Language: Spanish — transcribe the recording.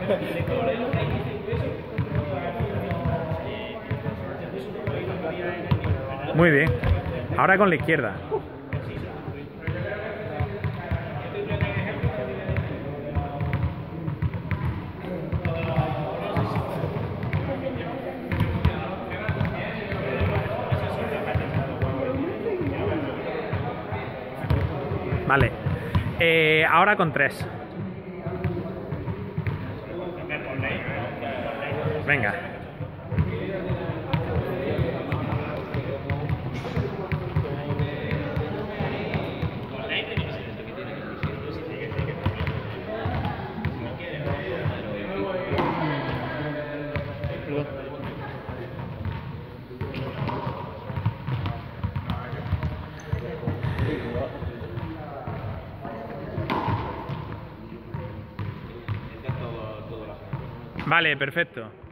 Muy bien. Ahora con la izquierda. Vale. Ahora con 3. Venga. Vale, perfecto.